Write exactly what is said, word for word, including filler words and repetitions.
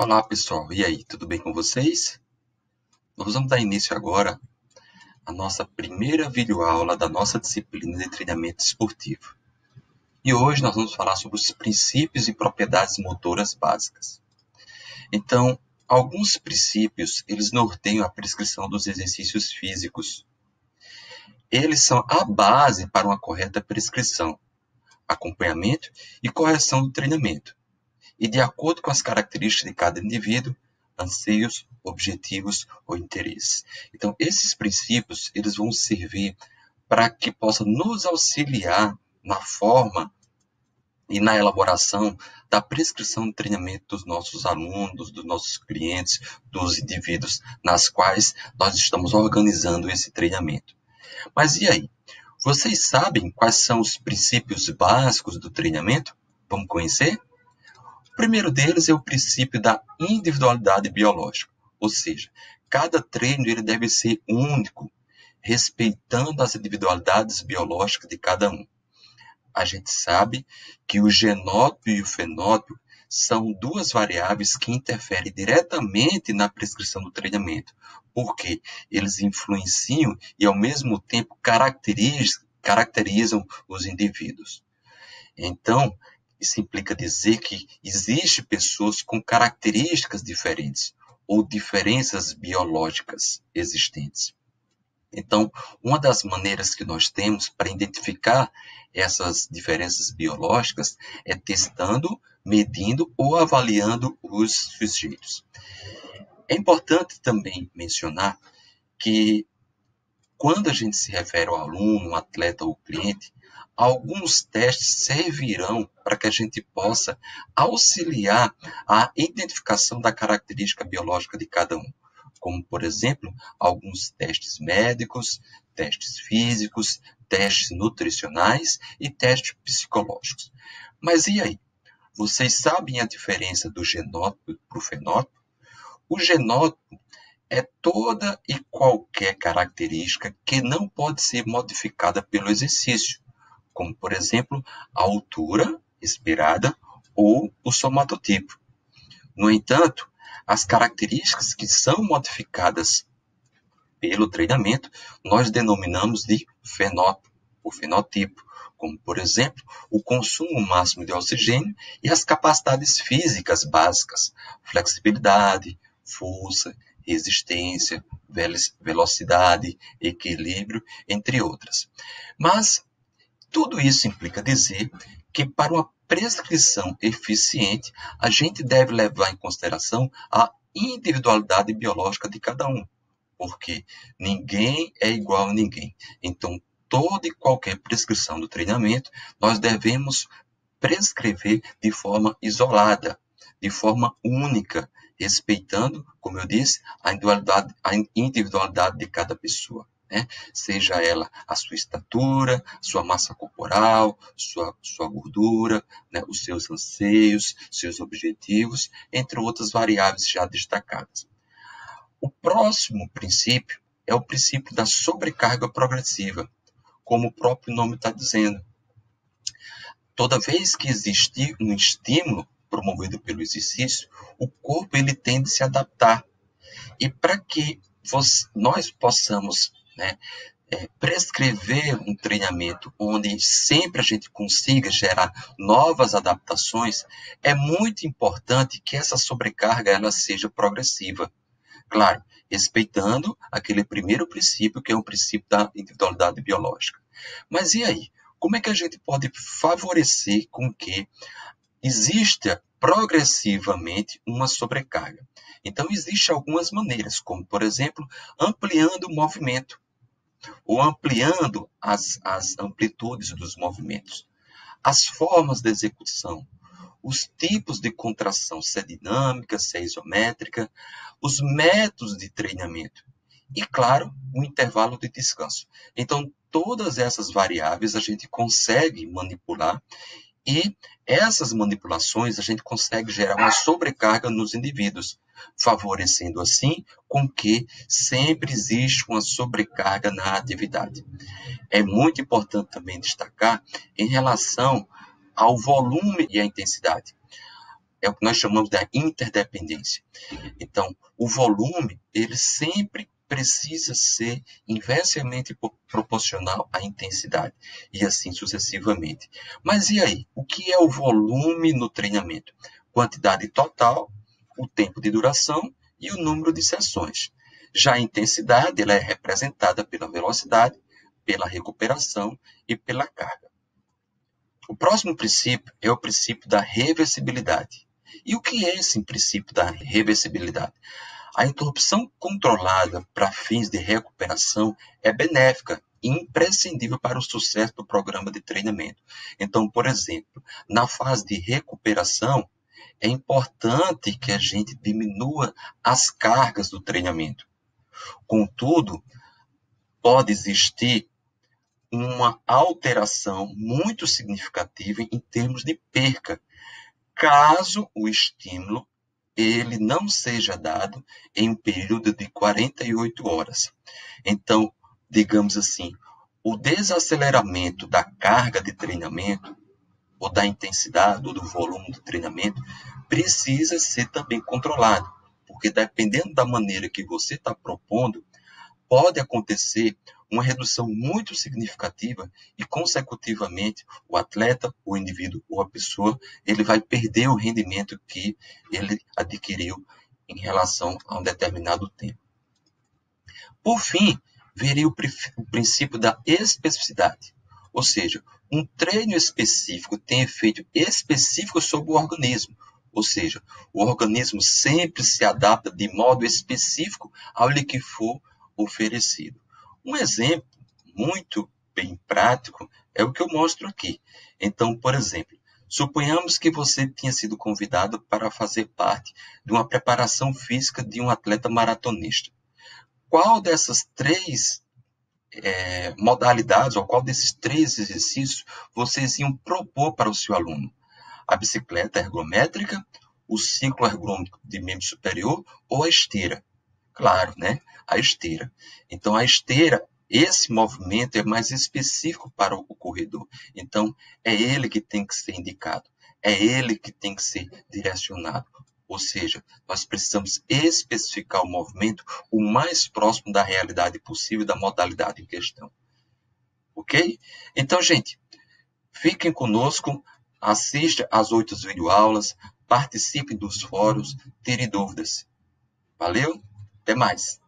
Olá pessoal, e aí, tudo bem com vocês? Nós vamos dar início agora à nossa primeira videoaula da nossa disciplina de treinamento esportivo. E hoje nós vamos falar sobre os princípios e propriedades motoras básicas. Então, alguns princípios, eles norteiam a prescrição dos exercícios físicos. Eles são a base para uma correta prescrição, acompanhamento e correção do treinamento. E de acordo com as características de cada indivíduo, anseios, objetivos ou interesses. Então, esses princípios eles vão servir para que possa nos auxiliar na forma e na elaboração da prescrição de treinamento dos nossos alunos, dos nossos clientes, dos indivíduos nas quais nós estamos organizando esse treinamento. Mas e aí? Vocês sabem quais são os princípios básicos do treinamento? Vamos conhecer? O primeiro deles é o princípio da individualidade biológica, ou seja, cada treino ele deve ser único, respeitando as individualidades biológicas de cada um. A gente sabe que o genótipo e o fenótipo são duas variáveis que interferem diretamente na prescrição do treinamento, porque eles influenciam e, ao mesmo tempo, caracterizam, caracterizam os indivíduos. Então, isso implica dizer que existem pessoas com características diferentes ou diferenças biológicas existentes. Então, uma das maneiras que nós temos para identificar essas diferenças biológicas é testando, medindo ou avaliando os sujeitos. É importante também mencionar que quando a gente se refere ao aluno, um atleta ou cliente, alguns testes servirão para que a gente possa auxiliar a identificação da característica biológica de cada um, como, por exemplo, alguns testes médicos, testes físicos, testes nutricionais e testes psicológicos. Mas e aí? Vocês sabem a diferença do genótipo para o fenótipo? O genótipo é toda e qualquer característica que não pode ser modificada pelo exercício, como, por exemplo, a altura esperada ou o somatotipo. No entanto, as características que são modificadas pelo treinamento, nós denominamos de fenótipo, ou fenotipo, como, por exemplo, o consumo máximo de oxigênio e as capacidades físicas básicas, flexibilidade, força, resistência, velocidade, equilíbrio, entre outras. Mas tudo isso implica dizer que para uma prescrição eficiente, a gente deve levar em consideração a individualidade biológica de cada um, porque ninguém é igual a ninguém. Então, toda e qualquer prescrição do treinamento, nós devemos prescrever de forma isolada, de forma única, respeitando, como eu disse, a individualidade, a individualidade de cada pessoa. Né? Seja ela a sua estatura, sua massa corporal, sua, sua gordura, né? Os seus anseios, seus objetivos, entre outras variáveis já destacadas. O próximo princípio é o princípio da sobrecarga progressiva, como o próprio nome está dizendo. Toda vez que existir um estímulo promovido pelo exercício, o corpo ele tende a se adaptar. E para que nós possamos né, é, prescrever um treinamento onde sempre a gente consiga gerar novas adaptações, é muito importante que essa sobrecarga ela seja progressiva. Claro, respeitando aquele primeiro princípio, que é o princípio da individualidade biológica. Mas e aí? Como é que a gente pode favorecer com que exista progressivamente uma sobrecarga? Então, existem algumas maneiras, como, por exemplo, ampliando o movimento, ou ampliando as, as amplitudes dos movimentos, as formas de execução, os tipos de contração, se é dinâmica, se é isométrica, os métodos de treinamento e, claro, o intervalo de descanso. Então, todas essas variáveis a gente consegue manipular e essas manipulações a gente consegue gerar uma sobrecarga nos indivíduos, favorecendo assim com que sempre existe uma sobrecarga na atividade. É muito importante também destacar em relação ao volume e à intensidade. é o que nós chamamos de interdependência. Então, o volume, ele sempre precisa ser inversamente proporcional à intensidade, e assim sucessivamente. Mas e aí? O que é o volume no treinamento? Quantidade total, o tempo de duração e o número de sessões. Já a intensidade, ela é representada pela velocidade, pela recuperação e pela carga. O próximo princípio é o princípio da reversibilidade. E o que é esse princípio da reversibilidade? A interrupção controlada para fins de recuperação é benéfica e imprescindível para o sucesso do programa de treinamento. Então, por exemplo, na fase de recuperação, é importante que a gente diminua as cargas do treinamento. Contudo, pode existir uma alteração muito significativa em termos de perca, caso o estímulo ele não seja dado em um período de quarenta e oito horas. Então, digamos assim, o desaceleramento da carga de treinamento, ou da intensidade, ou do volume do treinamento, precisa ser também controlado, porque dependendo da maneira que você está propondo, pode acontecer uma redução muito significativa e, consecutivamente, o atleta, o indivíduo ou a pessoa, ele vai perder o rendimento que ele adquiriu em relação a um determinado tempo. Por fim, veria o princípio da especificidade, ou seja, um treino específico tem efeito específico sobre o organismo, ou seja, o organismo sempre se adapta de modo específico ao que for oferecido. Um exemplo muito bem prático é o que eu mostro aqui. Então, por exemplo, suponhamos que você tenha sido convidado para fazer parte de uma preparação física de um atleta maratonista. Qual dessas três é, modalidades, ou qual desses três exercícios vocês iam propor para o seu aluno? A bicicleta ergométrica, o ciclo ergonômico de membro superior ou a esteira? Claro, né? A esteira. Então, a esteira, esse movimento é mais específico para o corredor. Então, é ele que tem que ser indicado. É ele que tem que ser direcionado. Ou seja, nós precisamos especificar o movimento o mais próximo da realidade possível, da modalidade em questão. Ok? Então, gente, fiquem conosco, assista às oito videoaulas, participem dos fóruns, tirem dúvidas. Valeu? Até mais!